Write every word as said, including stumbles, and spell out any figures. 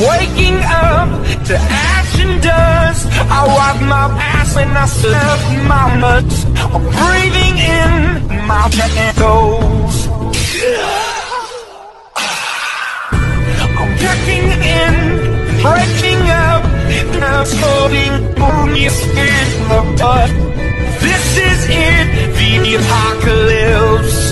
waking up to ash and dust. I wipe my ass and I stuff my nuts. I'm breathing in my toes. I'm checking in, breaking up, now floating on your skin, the butt. This is it, the apocalypse.